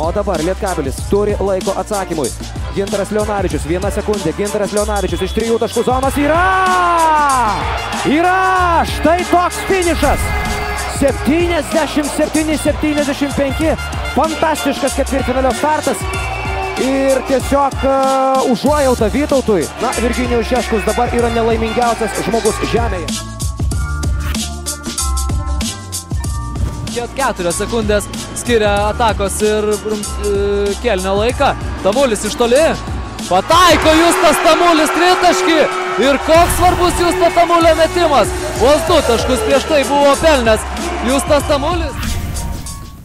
O dabar Lietkabelis turi laiko atsakymui. Gintaras Leonavičius, 1 sekundė. Gintaras Leonavičius iš 3 taškų zonos yra! Štai toks finišas. 77-75. Fantastiškas ketvirtfinalio startas. Ir tiesiog užuojauta Vytautui. Na, Virginijus Šeškus dabar yra nelaimingiausias žmogus žemėje. 4 sekundės skiria atakos ir kėlinio laiką. Tamulis iš toli. Pataiko Justas Tamulis tritaškį. Ir koks svarbus Justo Tamulio metimas. Vos 2 taškus prieš tai buvo pelnęs Justas Tamulis.